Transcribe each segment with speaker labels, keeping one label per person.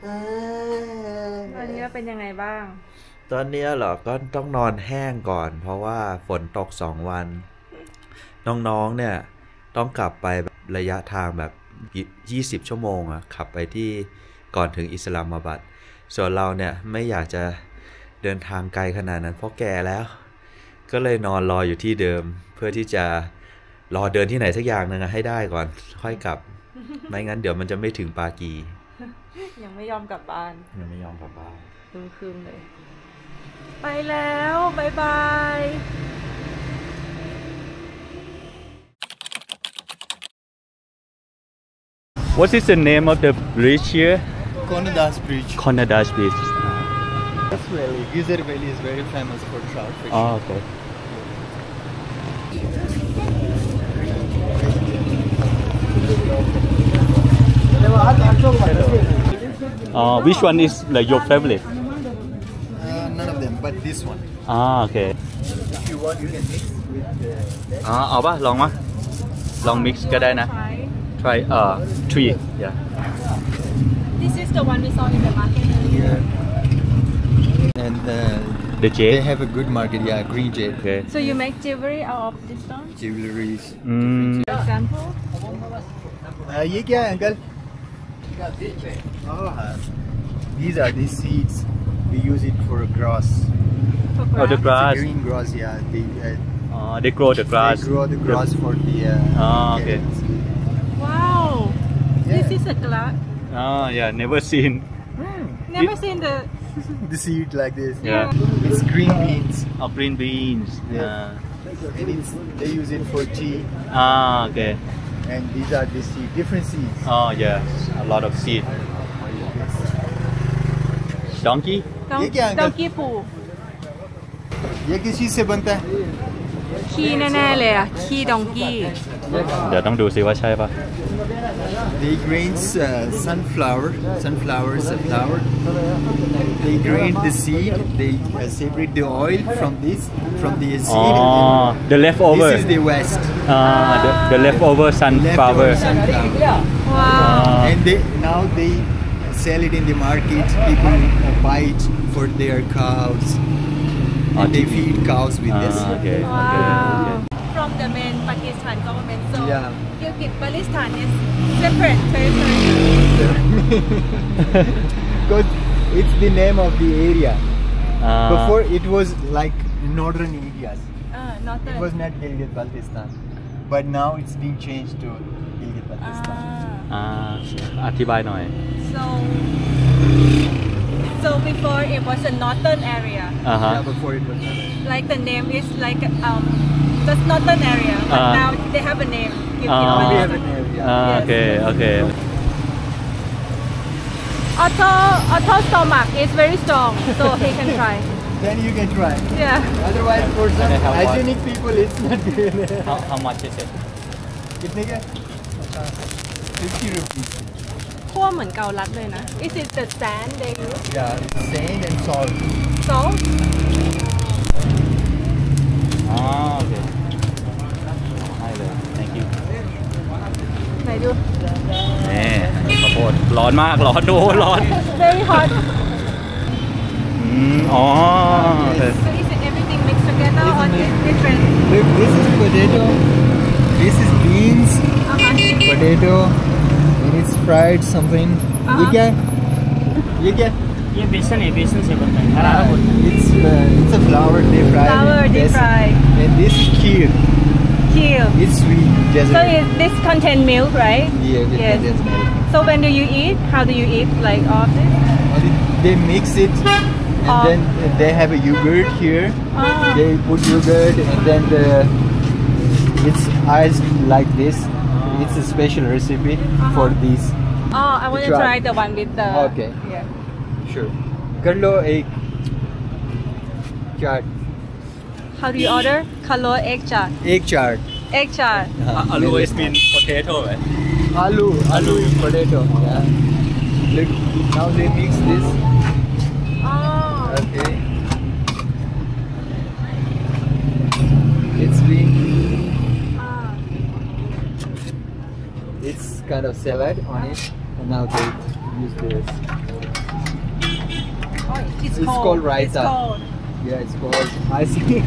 Speaker 1: ตอนนี้เป็นยังไงบ้าง
Speaker 2: ตอนนี้เหรอก็ต้องนอนแห้งก่อนเพราะว่าฝนตก2 วันน้องๆเนี่ยต้องกลับไประยะทางแบบ20 ชั่วโมงอะขับไปที่ก่อนถึงอิสลามบัดส่วนเราเนี่ยไม่อยากจะเดินทางไกลขนาดนั้นเพราะแก่แล้วก็เลยนอนรออยู่ที่เดิมเพื่อที่จะรอเดินที่ไหนสักอย่างนึงให้ได้ก่อนค่อยกลับไม่งั้นเดี๋ยวมันจะไม่ถึงปากี
Speaker 1: ยังไม่ยอมกลับบ้าน
Speaker 2: ยังไม่ยอมกลับบ้าน
Speaker 1: คืนเลยไปแล้วบายบาย
Speaker 3: What is the name of the bridge here?
Speaker 4: Konadas Bridge.
Speaker 3: Konadas Bridge.
Speaker 4: This valley, Gizer Valley is very famous for trout fishing.
Speaker 3: Oh, okay. Which one is like your favorite?
Speaker 4: None of them, but this one.
Speaker 3: Okay.
Speaker 4: If you want, you can mix with that.
Speaker 3: เอาป่ะลองมั้ยลอง mix ก็ได้นะ Try 3 yeah.
Speaker 1: This is the one we saw in the market earlier.
Speaker 4: And
Speaker 3: the jade.
Speaker 4: They have a good market, yeah, green jade.
Speaker 3: Okay.
Speaker 1: So you make jewelry out of this stone?
Speaker 4: Jewelries.
Speaker 1: For example?
Speaker 4: ये क्या है uncle? These are the seeds. We use it for grass.
Speaker 1: For grass?
Speaker 3: Oh, the grass.
Speaker 4: Green grass, yeah.
Speaker 3: They grow the grass.
Speaker 4: They grow the grass for the.
Speaker 3: Okay.
Speaker 1: Wow.
Speaker 4: Yeah.
Speaker 1: This is a glass.
Speaker 3: Yeah, never seen.
Speaker 1: Never seen the
Speaker 4: seed like this.
Speaker 3: Yeah.
Speaker 4: It's green beans.
Speaker 3: Oh, green beans.
Speaker 4: And they use it for tea.
Speaker 3: Okay.
Speaker 4: And these are the seed, different seeds.
Speaker 3: Oh yeah, a lot of seed. Donkey?
Speaker 1: Donkey ปู
Speaker 4: ये किस चीज से बनता है?
Speaker 1: ขี้แน่ๆเลยอ่ะขี้ดองกี้
Speaker 3: เดี๋ยวต้องดูซิว่าใช่ปะ
Speaker 4: They grains sunflower is a flower. They grind the seed. They separate the oil from the seed.
Speaker 3: The leftover.
Speaker 4: This is the waste.
Speaker 3: The leftover sunflower.
Speaker 1: Wow.
Speaker 4: And now they sell it in the market. People buy it for their cows. And they feed cows with this.
Speaker 3: Okay.
Speaker 1: Wow. From the main Pakistan government, so
Speaker 4: Yeah.
Speaker 1: Gilgit-Baltistan is separate territory.
Speaker 4: Because it's the name of the area. Before it was like northern areas.
Speaker 1: Northern.
Speaker 4: It was not Gilgit-Baltistan, but now it's been changed to Gilgit-Baltistan.
Speaker 3: อธิบายหน่อย
Speaker 1: So before it was a northern area.
Speaker 4: Yeah, before it was.
Speaker 1: Like the name is like just northern area, but now they have a name.
Speaker 4: We have an area.
Speaker 3: Okay.
Speaker 1: Otto's stomach is very strong, so he can try.
Speaker 4: Then you can try.
Speaker 1: Yeah.
Speaker 4: Otherwise, for some hygienic people, it's not good.
Speaker 3: How much is it?
Speaker 4: कितने का? 50 rupees.
Speaker 1: คั่วเหมือนเกาลัดเลยนะ Is it the sand they use?
Speaker 4: Yeah, sand and salt.
Speaker 1: Salt?
Speaker 3: Okay. ให้เลย Thank you.
Speaker 1: ไหนดู
Speaker 3: นี่ข้าวโพดร้อนมากร้อนดูร้อน
Speaker 1: Very hot.
Speaker 3: Okay.
Speaker 1: So is it everything mixed together or different?
Speaker 4: Look, this is potato. This is beans. Potato. And it's fried something. ये क्या है? ये क्या?
Speaker 5: ये बेसन से बनता है हरा होता है
Speaker 4: It's a flour they fry.
Speaker 1: Flour they fry.
Speaker 4: And this is kheer.
Speaker 1: Kheer.
Speaker 4: It's sweet dessert.
Speaker 1: So this contain milk, right?
Speaker 4: Yeah, it
Speaker 1: Yes.
Speaker 4: contains milk.
Speaker 1: So when do you eat? How do you eat? Like all this?
Speaker 4: They mix it and then they have a yogurt here. They put yogurt and then it's iced like this. It's a special recipe for these.
Speaker 1: Oh, I want to try the one with the.
Speaker 4: Okay.
Speaker 1: Yeah.
Speaker 4: Sure. कर लो एक चाट.
Speaker 1: How do you order? Color egg chaat.
Speaker 4: एक चाट.
Speaker 1: Egg chaat.
Speaker 3: Always been potato, right?
Speaker 4: Aloo is potato. Yeah. Look, now they mix this.
Speaker 1: Oh.
Speaker 4: Okay. It's been. It's kind of salad on it, And now they use this.
Speaker 1: Oh, it's
Speaker 4: It's
Speaker 1: cold.
Speaker 4: called raita.
Speaker 1: It's cold.
Speaker 4: Yeah, it's called ice cream.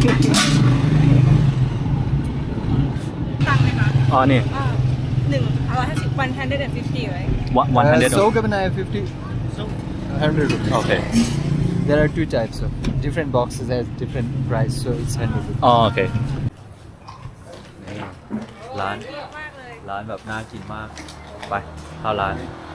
Speaker 1: ตังค์ไหมคะ
Speaker 3: อ๋อนี่
Speaker 1: 150 150 right?
Speaker 3: 100
Speaker 4: So Gabana 50. 100 rupees.
Speaker 3: Okay.
Speaker 4: There are two types of different boxes has different price, so it's 100 rupees.
Speaker 3: อ๋อโอเค
Speaker 2: นี่ร้านแบบน่ากินมาก ไปเข้าร้าน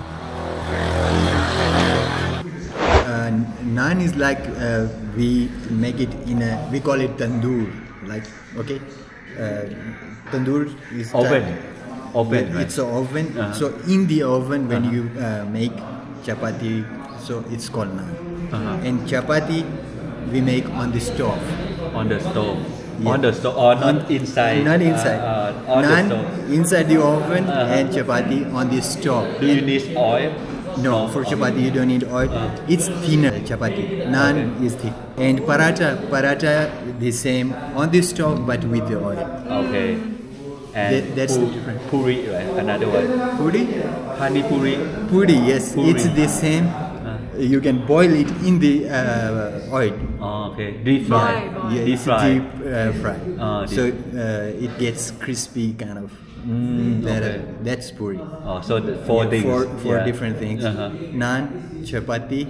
Speaker 4: Naan is like we make it in a, we call it tandoor, like okay, tandoor is
Speaker 2: Oven.
Speaker 4: type-
Speaker 2: Oven,
Speaker 4: Yeah,
Speaker 2: right?
Speaker 4: it's an oven.
Speaker 2: Uh-huh.
Speaker 4: So in the oven when you make chapati, so it's called naan.
Speaker 2: Uh-huh.
Speaker 4: And chapati we make on the stove.
Speaker 2: on the stove
Speaker 4: Yeah.
Speaker 2: on the stove or not inside
Speaker 4: Not inside.
Speaker 2: on the
Speaker 4: Naan
Speaker 2: stove
Speaker 4: inside the oven
Speaker 2: Uh-huh.
Speaker 4: and chapati on the stove.
Speaker 2: do you need oil
Speaker 4: No, for chapati you don't need oil. It's thinner chapati. Naan is thick. And paratha the same on the stove but with the oil.
Speaker 2: okay and
Speaker 4: That's the difference.
Speaker 2: puri right another one
Speaker 4: Puri?
Speaker 2: pani puri
Speaker 4: Puri, yes.
Speaker 2: Puri.
Speaker 4: It's the same. You can boil it in the oil.
Speaker 2: oh, okay deep fry
Speaker 4: Yeah,
Speaker 2: deep
Speaker 4: it's
Speaker 2: fry
Speaker 4: deep fry.
Speaker 2: Deep.
Speaker 4: So it gets crispy kind of.
Speaker 2: okay.
Speaker 4: That's puri.
Speaker 2: oh so the four
Speaker 4: Yeah,
Speaker 2: things
Speaker 4: Four
Speaker 2: Yeah.
Speaker 4: different things.
Speaker 2: Uh-huh.
Speaker 4: Naan, chapati,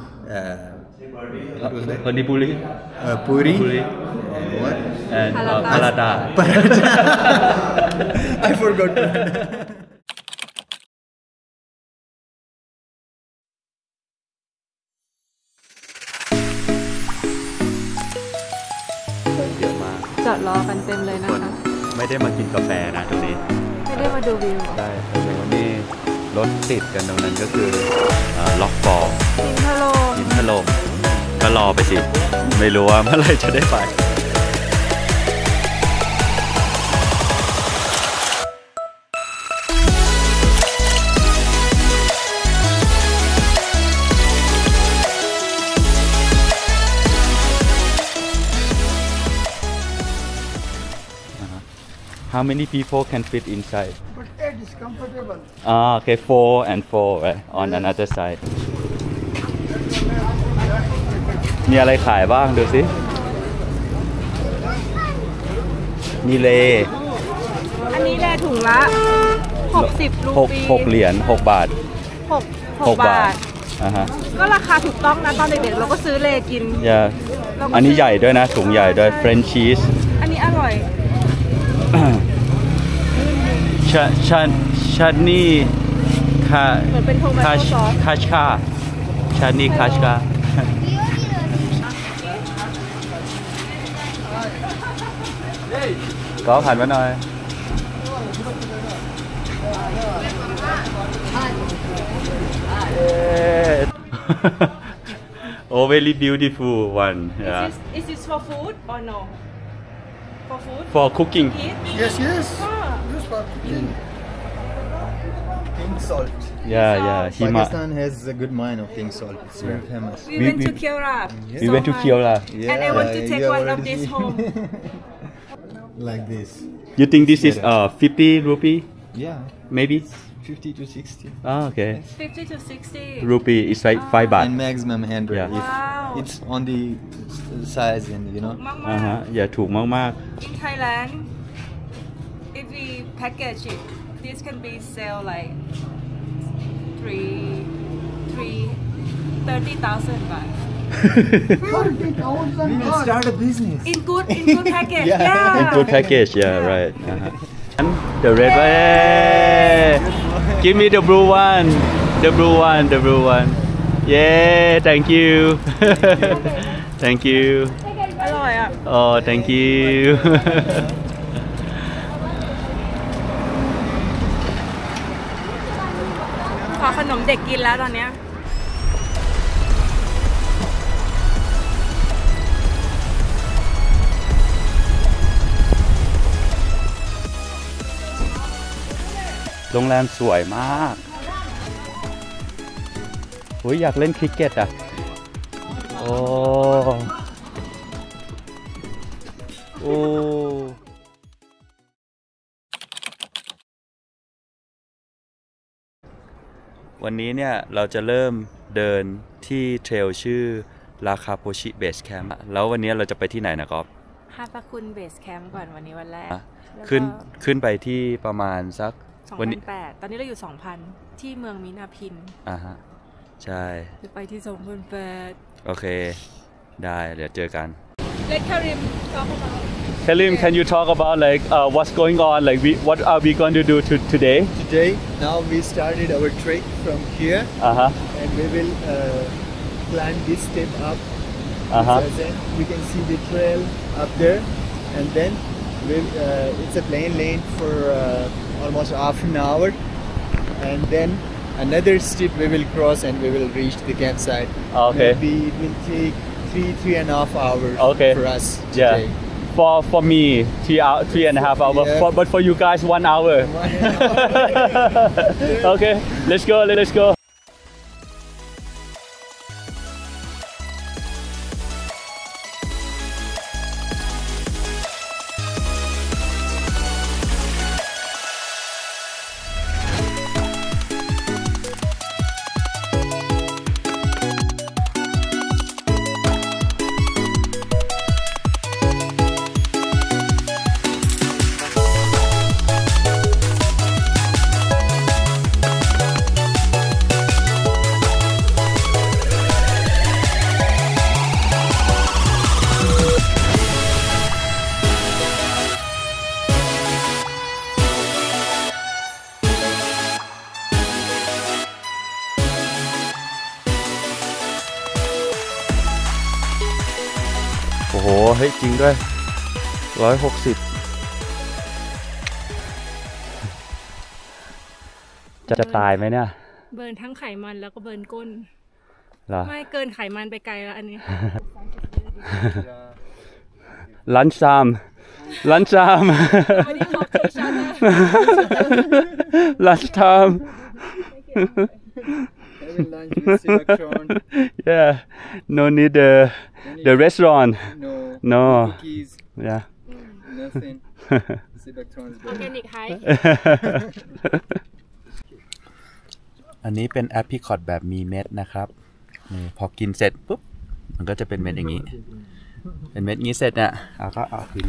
Speaker 4: what was that?
Speaker 2: pani puri
Speaker 4: Puri,
Speaker 2: Puri.
Speaker 4: and what?
Speaker 2: and
Speaker 1: Paratha.
Speaker 2: paratha
Speaker 4: I forgot.
Speaker 2: เยอะมาก
Speaker 1: จอดรอกันเต็มเลยนะคะ
Speaker 2: ไม่ได้มากินกาแฟนะตรงนี้
Speaker 1: ไม่ได้มาดูวิว
Speaker 2: ได้แต่วันนี้รถติดกันตรงนั้นก็คือล็อกฟอร์
Speaker 1: อินทโล
Speaker 2: ยินถล่มก็รอไปสิ ไม่รู้ว่าเมื่อไหรจะได้ไป How many people can fit inside?
Speaker 6: But it is comfortable.
Speaker 2: Ah, okay, 4 and 4 right, on another side. มีอะไรขายบ้างดูสิ มีเล
Speaker 1: อันนี้แลถุงละ 60 รูปี
Speaker 2: 6 เหรียญ 6 บาท
Speaker 1: 6 บาท
Speaker 2: อ่าฮะ
Speaker 1: ก็ราคาถูกต้องนะตอนเด็กๆเราก็ซื้อเลกิน
Speaker 2: อย่า
Speaker 1: เราก็
Speaker 2: อันนี้ใหญ่ด้วยนะ ถุงใหญ่ด้วย French cheese
Speaker 1: อันนี้อร่อย
Speaker 2: ชันนี่คา
Speaker 1: เหมือนเป็นโทมัโตซอส
Speaker 2: คาชคาชันนี่คาชคาก็ผ่านมาหน่อย Oh, very beautiful one. Yeah.
Speaker 1: Is this for food or no? For food?
Speaker 2: For cooking.
Speaker 1: Eat?
Speaker 6: Yes, yes.
Speaker 1: Ah.
Speaker 6: Use for cooking.
Speaker 4: Pink salt.
Speaker 2: Yeah.
Speaker 4: Pakistan has a good mine of pink salt. It's very famous.
Speaker 1: We went to Kira.
Speaker 2: We went to Kyola.
Speaker 1: And I want to take
Speaker 4: you
Speaker 1: one of
Speaker 4: already-
Speaker 1: this home.
Speaker 4: Like this.
Speaker 2: You think this is 50 rupee?
Speaker 4: Yeah,
Speaker 2: Maybe?
Speaker 4: 50 to 60.
Speaker 2: Ah, okay.
Speaker 1: 50 to 60.
Speaker 2: Rupee is like 5 baht.
Speaker 4: And maximum 100
Speaker 2: Yeah.
Speaker 4: if
Speaker 1: Wow.
Speaker 4: it's on the size and you know.
Speaker 1: มาก
Speaker 2: อ่าฮะอย่าถูกมาก
Speaker 1: ๆ In Thailand, if we package it, this can be sell like 30,000 baht.
Speaker 6: 40,000
Speaker 4: We will start a business.
Speaker 1: In good package.
Speaker 4: Yeah.
Speaker 1: Yeah.
Speaker 2: In good package, yeah, right. The red one. Hey! Give me the blue one. The blue one. The blue one. Yeah, thank you. Thank you.
Speaker 1: อร่อยอ่ะ
Speaker 2: Oh, thank you.
Speaker 1: ขอขนมเด็กกินแล้วตอนเนี้ย
Speaker 2: โรงแรมสวยมากโอ้ยอยากเล่นคริกเก็ตอ่ะ โอ้ โอ้วันนี้เนี่ยเราจะเริ่มเดินที่เทรลชื่อราคาโพชิเบสแคมป์แล้ววันนี้เราจะไปที่ไหนนะครับ
Speaker 1: ฮาปาคุณเบสแคมป์ก่อนวันนี้วันแรก
Speaker 2: ขึ้นไปที่ประมาณสัก
Speaker 1: 2008ตอนนี้เราอยู่ 2,000 ที่เมืองมินาพิน
Speaker 2: ฮะใช่
Speaker 1: จะไปที่2008
Speaker 2: โอเคได้เดี๋ยวเจอกัน
Speaker 1: Let Karim talk about
Speaker 3: Karim, can you talk about like what's going on? Like what are we going to do today?
Speaker 4: Today, now we started our trek from here, and we will climb this step up. We can see the trail up there, and then it's a plain lane for almost half an hour, and then another step we will cross and we will reach the campsite.
Speaker 3: Okay.
Speaker 4: Maybe it will take 3.5 hours for us today.
Speaker 3: For me, 3.5 hours.
Speaker 4: Yeah.
Speaker 3: But for you guys, 1 hour. Okay, let's go. Let's go.
Speaker 2: โอ้โหเฮ้ยจริงด้วย160จะตายไหมเนี่ย
Speaker 1: เบิร์นทั้งไขมันแล้วก็เบิร์นก้น
Speaker 2: เหรอ
Speaker 1: ไม่เกินไขมันไปไกลแล้วอันนี้
Speaker 3: Lunch time. Lunch time. Lunch time.
Speaker 4: Having lunch with Sebaktron.
Speaker 3: Yeah. No need the restaurant.
Speaker 4: No. Cookies.
Speaker 3: Yeah.
Speaker 4: Nothing. Sebaktron's better.
Speaker 1: Organic high.
Speaker 2: อันนี้เป็นแอปพิคอตแบบมีเม็ดนะครับพอกินเสร็จปุ๊บมันก็จะเป็นเม็ดอย่างนี้เป็นเม็ดงี้เสร็จเนี่ยเราก็เอาหิน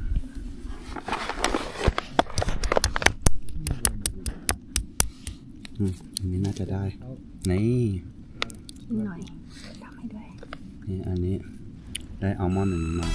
Speaker 2: อันนี้น่าจะได้นี่
Speaker 1: หน่อยทำให้ด้วย
Speaker 2: นี่อันนี้ได้อัลมอนด์หนึ่งมา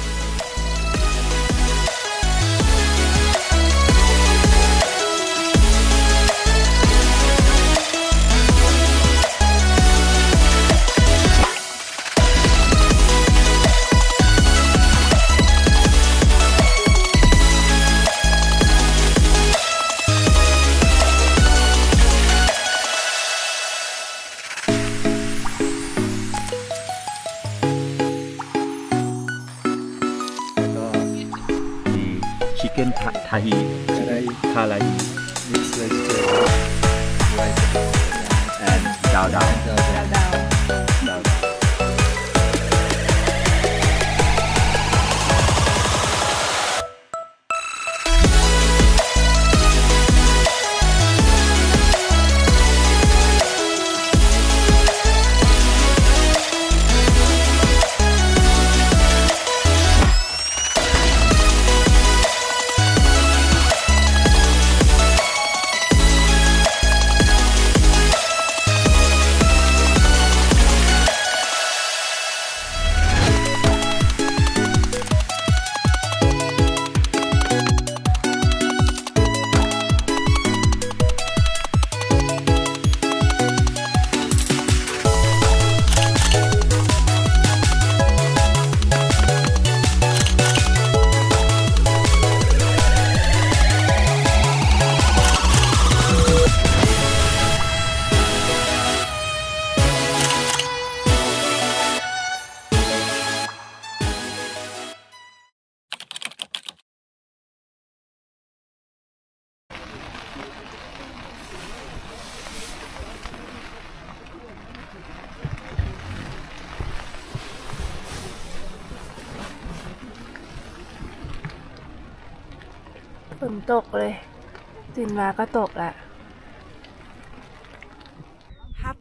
Speaker 2: chicken tahi karai
Speaker 4: mixed vegetable rice
Speaker 2: and dao dao
Speaker 1: ฝนตกเลยตื่นมาก็ตกละ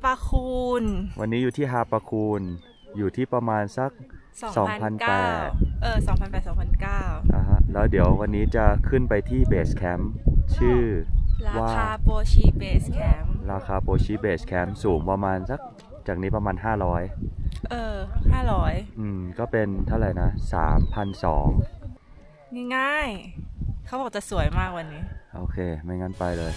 Speaker 1: ะคูน
Speaker 3: วันนี้อยู่ที่ฮาปะคูนอยู่ที่ประมาณสัก 2,800
Speaker 1: 2009
Speaker 3: ฮะแล้วเดี๋ยววันนี้จะขึ้นไปที่เบสแคมป์ชื่อ
Speaker 1: รา
Speaker 3: ว่า
Speaker 1: คาโปชิเบสแคมป์
Speaker 3: ราคาโปชิเบสแคมป์สูงประมาณสักจากนี้ประมาณ500
Speaker 1: 500
Speaker 3: ก็เป็นเท่าไหร่นะ 3,200
Speaker 1: ง่ายๆเขาบอกจะสวยมากวันนี้
Speaker 3: โอเคไม่งั้นไปเลย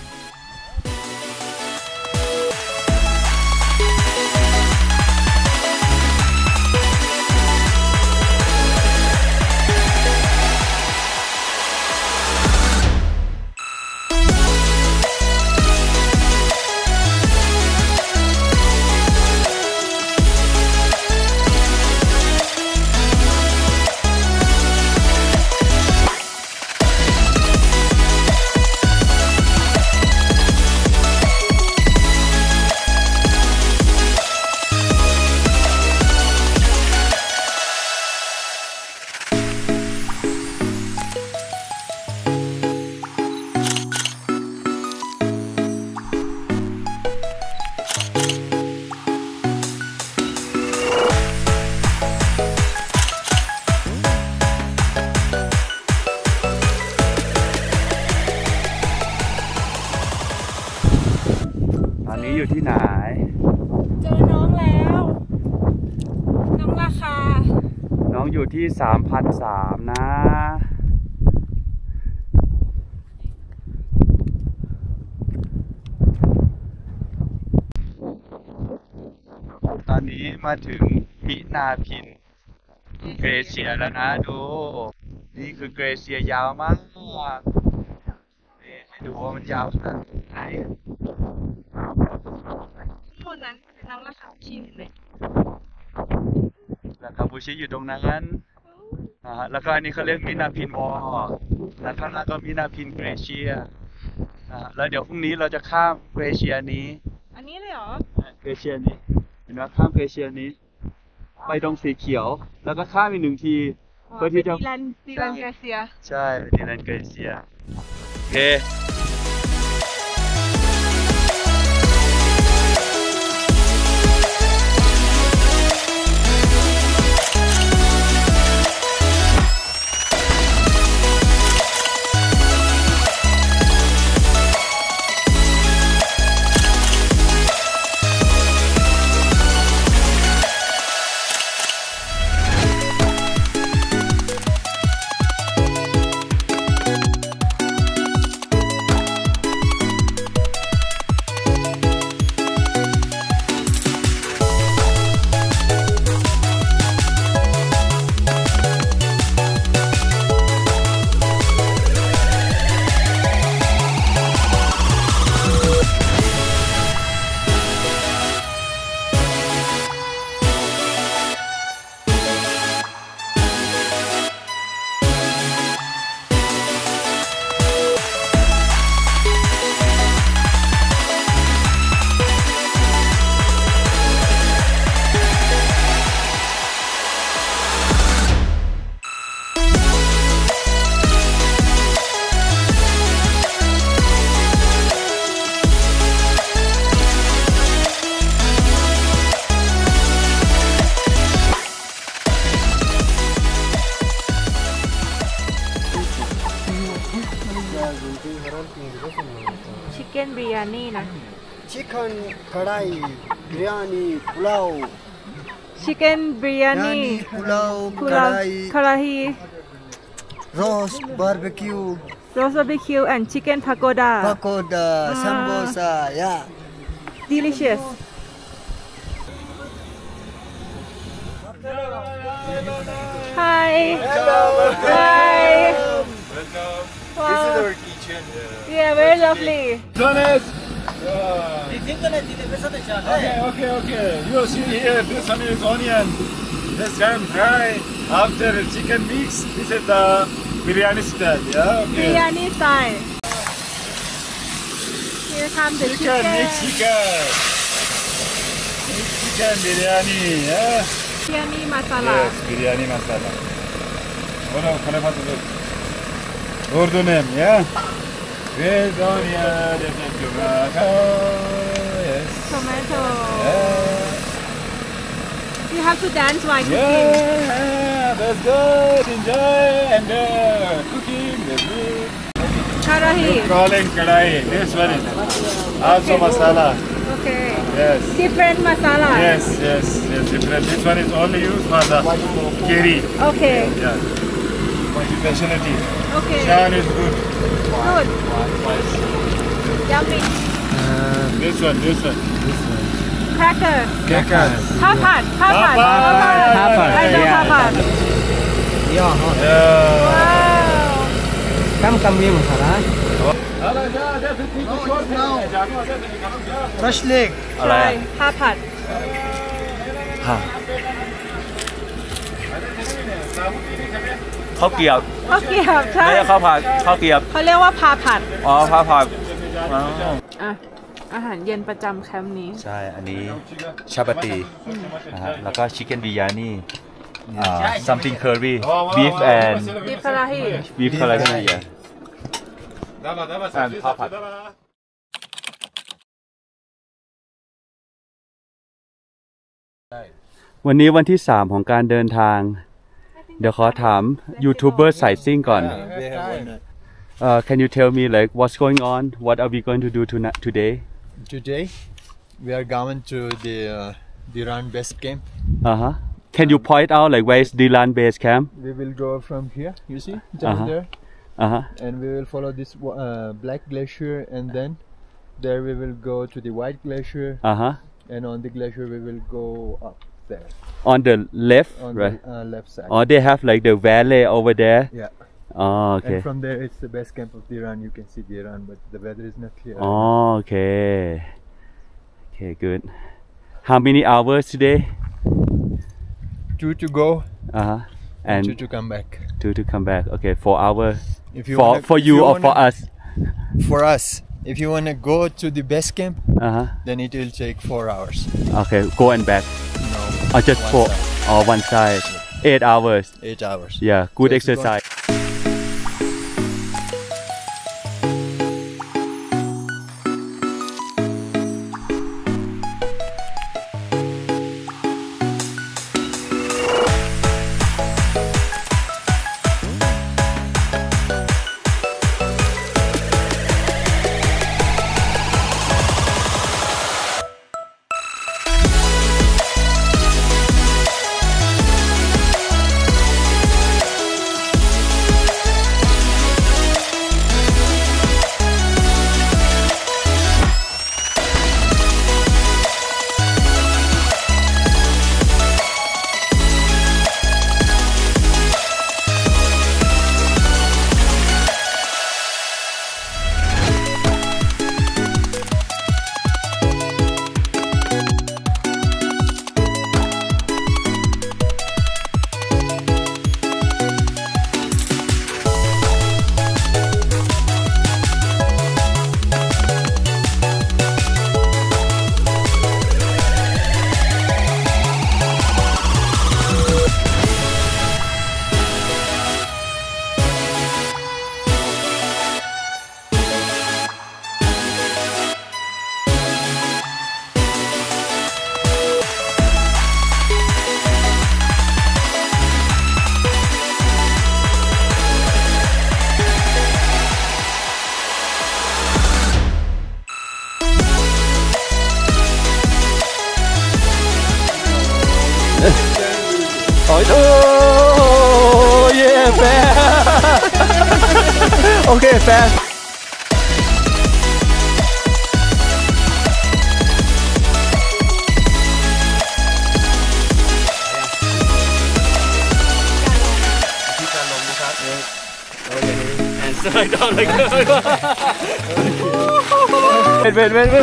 Speaker 3: ตอนนี้อยู่ที่ไหน
Speaker 1: เจอน้องแล้วน้องราคา
Speaker 3: น้องอยู่ที่ 3,300 นะตอนนี้มาถึงมินาพินเกรเซียแล้วนะดูนี่คือเกรเซียยาวมากให้ดูว่ามันยาวขนาดไหน
Speaker 1: คนนั้นน้องราคาชินเลย
Speaker 3: ราคาบูชิอยู่ตรงนั้นแล้วก็อันนี้เขาเรียกมินาพินวอลแล้วข้างหน้าก็มินาพินเกรเซียแล้วเดี๋ยวพรุ่งนี้เราจะข้ามเกรเซียนี้
Speaker 1: อันนี้เลยเหรอ
Speaker 3: เกรเซียนี้เห็นไหมข้ามเกรเซียนี้ไปตรงสีเขียวแล้วก็ข้ามอีก1 ทีเพื่อที่จะ
Speaker 1: ดีแลนเกรเซีย
Speaker 3: ใช่ดีแลนเกรเซียโอเค
Speaker 1: ชิคเก้นบิริยานี่นะ
Speaker 6: Chicken kadai, biryani, pulao.
Speaker 1: Chicken biryani,
Speaker 6: pulao,
Speaker 1: karahi,
Speaker 6: roast barbecue,
Speaker 1: and chicken pakoda.
Speaker 6: Samosa, yeah.
Speaker 1: Delicious. Hi.
Speaker 6: Hello.
Speaker 1: Hi.
Speaker 3: Welcome.
Speaker 1: Wow.
Speaker 3: This is our kitchen.
Speaker 1: Yeah, very lovely.
Speaker 3: Okay. You see here, this one is onion. This one fry. After chicken mix, this is the biryani style. Yeah. Okay.
Speaker 1: Biryani style. Here comes the chicken.
Speaker 3: Mix chicken. Mix chicken biryani. Yeah.
Speaker 1: Biryani masala.
Speaker 3: Yes, biryani masala. What else? What about this? Urdu name, yeah. With onion, tomato. Yes.
Speaker 1: Tomato. have to dance while cooking.
Speaker 3: Yeah, that's good. Enjoy and cooking the food.
Speaker 1: Karahi.
Speaker 3: Calling kadai. This one is also masala.
Speaker 1: Okay.
Speaker 3: Yes.
Speaker 1: Different masala.
Speaker 3: Yes. Different. This one is only used for the curry.
Speaker 1: Okay.
Speaker 3: Yeah. For the specialty.
Speaker 1: Okay.
Speaker 3: Chan is good.
Speaker 1: Good. Yummy.
Speaker 3: This one.
Speaker 1: Cracker.
Speaker 4: Crackers.
Speaker 1: Papad.
Speaker 3: Papad.
Speaker 1: I know
Speaker 5: Yeah.
Speaker 1: papad.
Speaker 4: Yeah.
Speaker 3: Yeah.
Speaker 1: Wow.
Speaker 5: Come here, masala.
Speaker 4: Fresh leg.
Speaker 1: Try papad.
Speaker 3: ข้าวเกรียบ
Speaker 1: ข้าวเกรียบใช่
Speaker 3: ไม่ใช่ข้าวผัดข้าวเกรียบ
Speaker 1: เขาเรียกว่าพาผัด
Speaker 3: อ๋อข้าวผัด
Speaker 1: อ่ะอาหารเย็นประจำแคมป์นี้
Speaker 2: ใช่ อันนี้ชาปาตีนะฮะแล้วก็ชิคเก้นบิริยานี่something curry beef and
Speaker 1: บีฟคาราฮี
Speaker 2: beef curry yeah
Speaker 3: and ข้าวผัด
Speaker 2: วันนี้วันที่ 3 ของการเดินทาง เดี๋ยวขอถามยูทูบเบอร์สายซิ่งก่อน
Speaker 4: They have one.
Speaker 2: Can you tell me like what's going on what are we going to do today
Speaker 4: Today, we are going to the Diran base camp.
Speaker 2: Can you point out like where is Dilan base camp
Speaker 4: We will go from here. You see, down there, and we will follow this black glacier, and then there we will go to the white glacier, and on the glacier we will go up there
Speaker 2: on the left
Speaker 4: on
Speaker 2: right
Speaker 4: the left side.
Speaker 2: Oh they have like the valley over there
Speaker 4: Yeah.
Speaker 2: Oh okay
Speaker 4: And from there it's the base camp of Diran. You can see Diran, but the weather is not clear.
Speaker 2: Oh okay good how many hours today
Speaker 4: 2 to go,
Speaker 2: and
Speaker 4: 2 to come back.
Speaker 2: 2 to come back okay 4 hours
Speaker 4: If you
Speaker 2: for
Speaker 4: if
Speaker 2: you or
Speaker 4: wanna-
Speaker 2: for us
Speaker 4: For us, if you want to go to the base camp, then it will take 4 hours.
Speaker 2: Okay go and back
Speaker 4: No,
Speaker 2: or just
Speaker 4: one
Speaker 2: for
Speaker 4: side.
Speaker 2: one side 8 hours
Speaker 4: 8 hours.
Speaker 2: yeah good
Speaker 4: So it's going-
Speaker 2: exercise โอ้เย่แฟร์โอเคแฟร์สไลด์ดาวน์เลยเว้น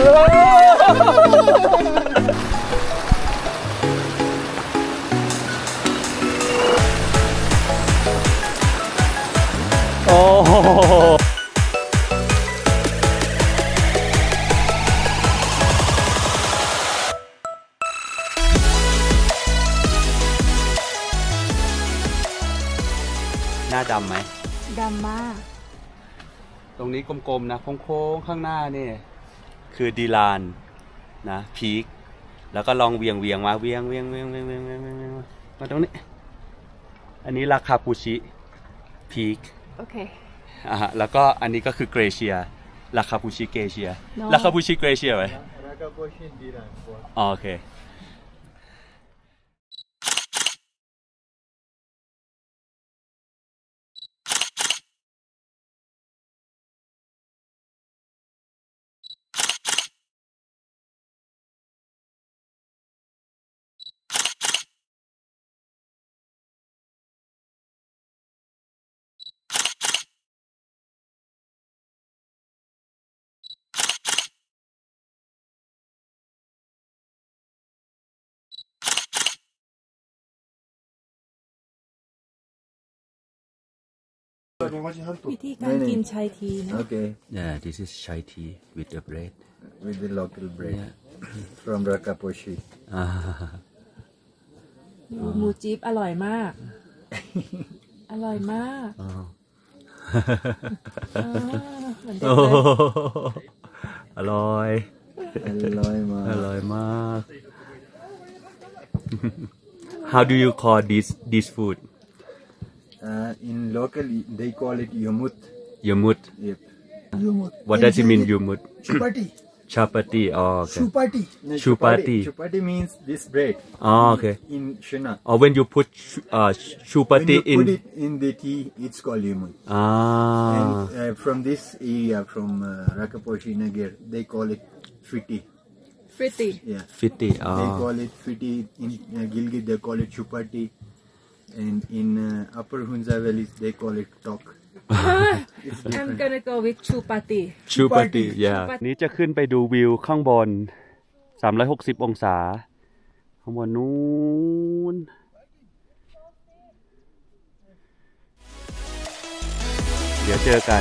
Speaker 2: โอ้โหหน้าดำไหม
Speaker 1: ดำมาก
Speaker 2: ตรงนี้กลมๆนะโค้งๆข้างหน้านี่คือดีลานนะพีค
Speaker 3: แล้วก็ลองเวียงมาเวียงมาตรงนี้อันนี้ราคาปูชิพีค
Speaker 1: โอเค
Speaker 3: แล้วก็อันนี้ก็คือเกรเชียราคาปูชิเกรเชียราคาปูชิเกรเชียไหมโอเค
Speaker 1: วิธีการกินชายทีนะ
Speaker 4: Okay,
Speaker 2: Yeah, this is chai tea with the bread.
Speaker 4: with the local bread from Rakaposhi.
Speaker 1: หมูจิ๊บอร่อยมาก อร่อยมากเหมือนเดิมเลย
Speaker 2: อร่อย
Speaker 4: Aloima.
Speaker 2: อร่อยมาก How do you call this food?
Speaker 4: In local, they call it yumut.
Speaker 2: Yumut.
Speaker 4: Yep.
Speaker 2: What does it mean, yumut?
Speaker 6: Chupati.
Speaker 2: Chapati. Oh, okay.
Speaker 6: Chupati.
Speaker 4: No,
Speaker 2: Chupati.
Speaker 4: Chupati means this bread.
Speaker 2: Oh, okay.
Speaker 4: In Shina.
Speaker 2: Or when you put
Speaker 4: When
Speaker 2: chupati
Speaker 4: you
Speaker 2: in.
Speaker 4: put it in the tea, it's called yumut.
Speaker 2: Ah.
Speaker 4: And from this area, from Rakaposhi Nagar, they call it fiti.
Speaker 1: ฟริตตี้
Speaker 4: Yeah.
Speaker 2: Fiti.
Speaker 4: They
Speaker 2: Oh.
Speaker 4: call it fiti. In Gilgit, they call it chupati. And in Upper Hunza Valley, they call it tok.
Speaker 1: I'm gonna go with chupati
Speaker 2: Chupati. Yeah.
Speaker 3: นี้จะขึ้นไปดูวิวข้างบน360องศาข้างบนนู้นเดี๋ยวเจอกัน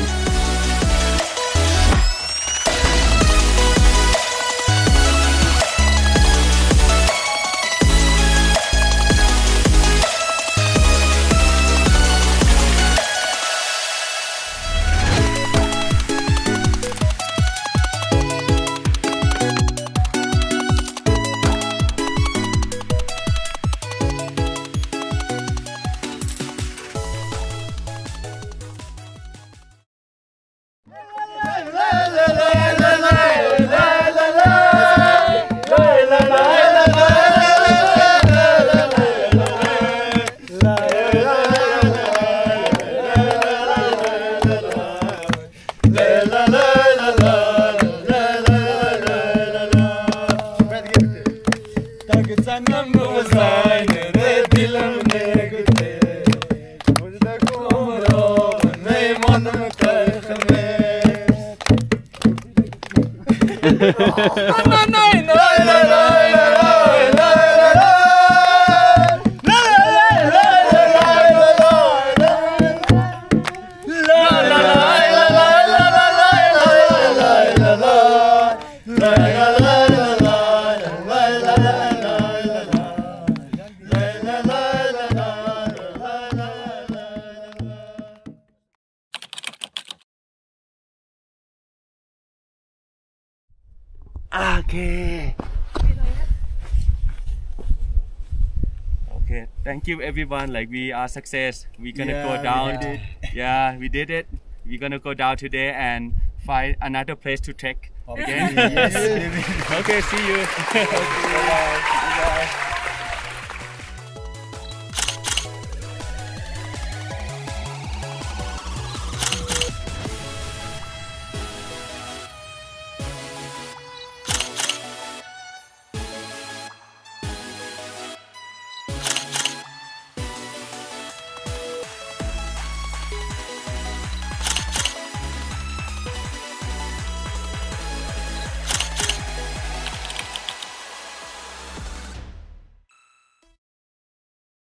Speaker 3: Okay, thank you everyone. Like we are success. We're gonna go down. Yeah, we did it. We're gonna go down today and find another place to trek again.
Speaker 4: Yes.
Speaker 3: Okay, see you.
Speaker 4: Bye.